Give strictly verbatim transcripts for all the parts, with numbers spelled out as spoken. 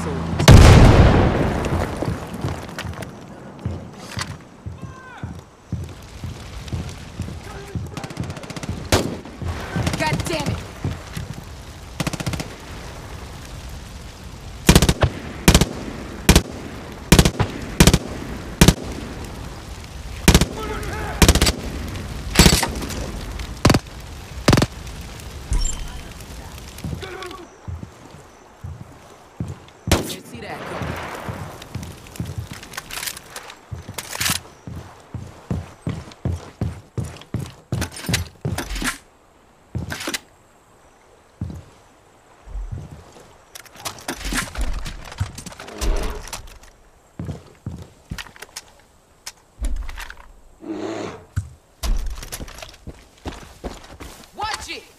soldiers. God damn it! Didn't see that coming. Watch it!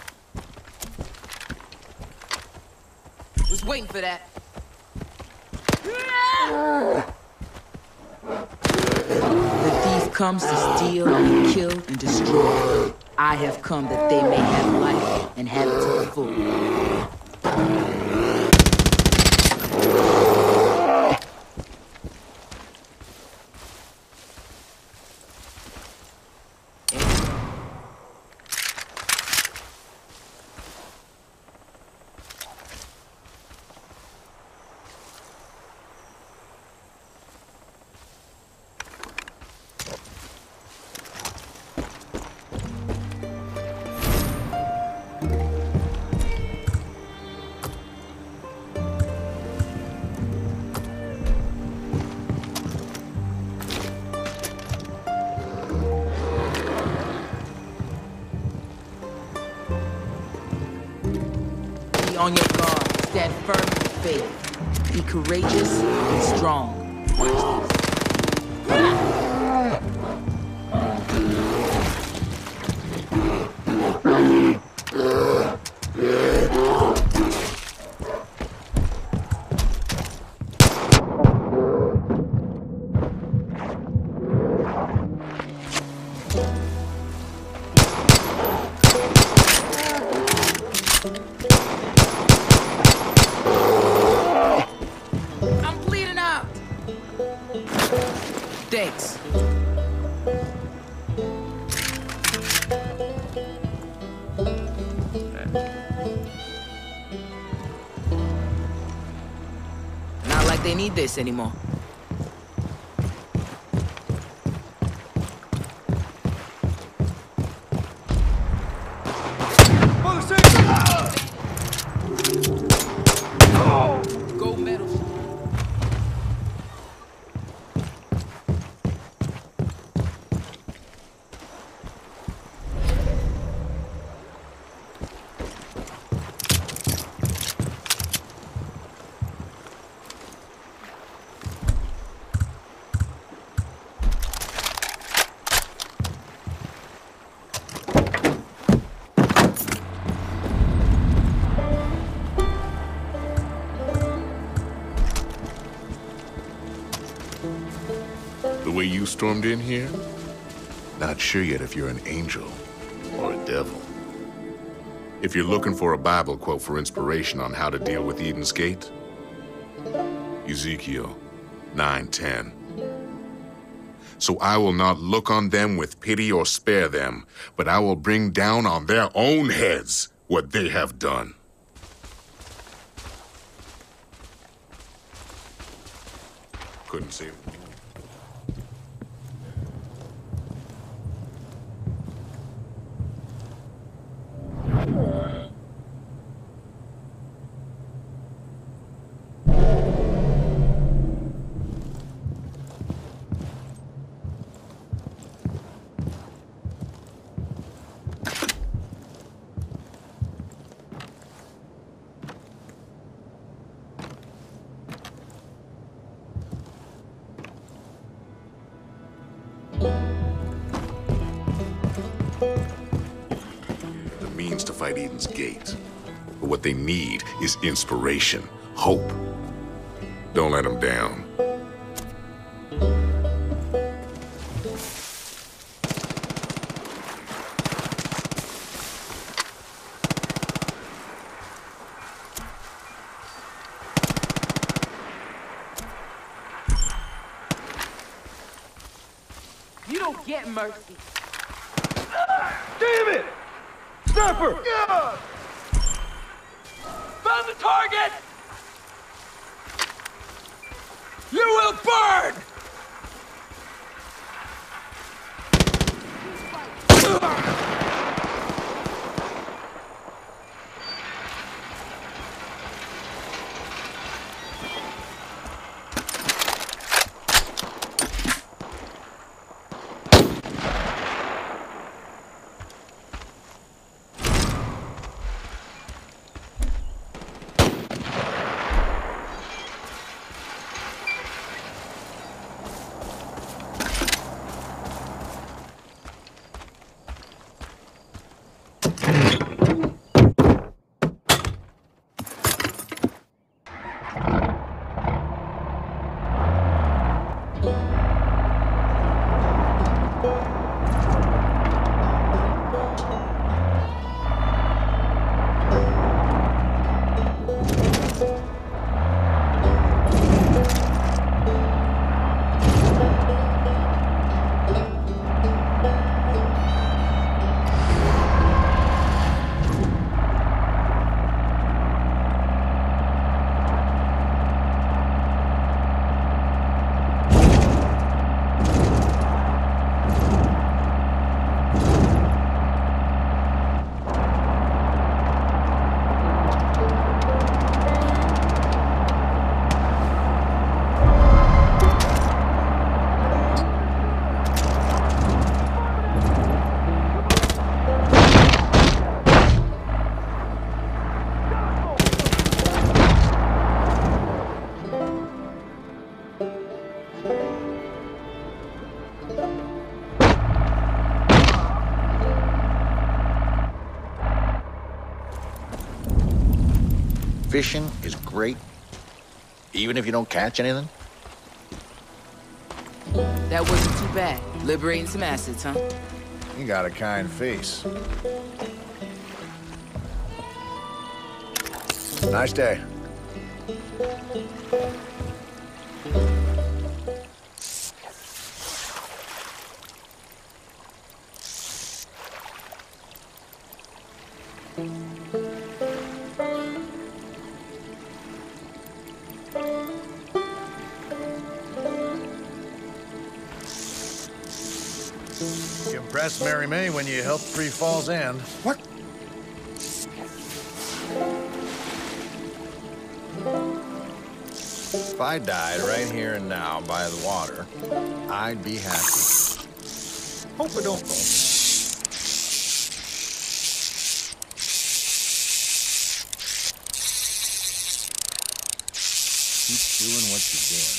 Was waiting for that. The thief comes to steal and kill and destroy. I have come that they may have life and have it to the full. Be on your guard. Stand firm in the faith. Be courageous and strong. Watch this. I'm bleeding out. Thanks. Not like they need this anymore. Gold medal. The way you stormed in here? Not sure yet if you're an angel or a devil. If you're looking for a Bible quote for inspiration on how to deal with Eden's Gate, Ezekiel nine ten. So I will not look on them with pity or spare them, but I will bring down on their own heads what they have done. Couldn't save me. The means to fight Eden's Gate. But what they need is inspiration, hope. Don't let them down. mercy. Damn it! Sniper! Yeah! Found the target! You will burn! Fishing is great, even if you don't catch anything. That wasn't too bad. Liberating some assets, huh? You got a kind face. Nice day. You impressed Mary May when you helped free Falls End. What? If I died right here and now by the water, I'd be happy. Hope I don't, though. Keep doing what you're doing.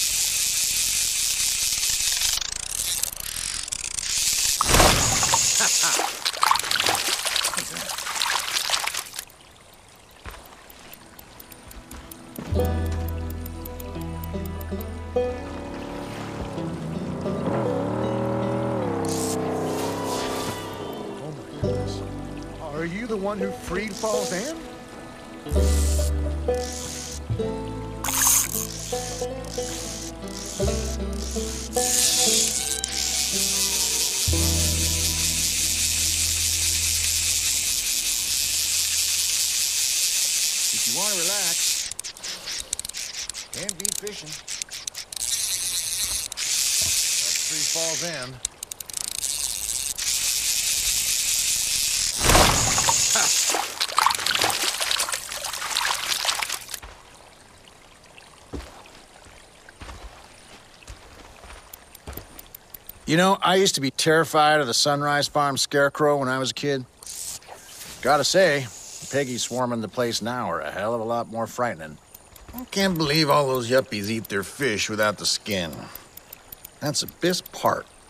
Are you the one who freed Falls End? If you want to relax, can't beat fishing. That's free Falls End. You know, I used to be terrified of the Sunrise Farm scarecrow when I was a kid. Gotta say, Peggy swarming the place now are a hell of a lot more frightening. I can't believe all those yuppies eat their fish without the skin. That's the best part.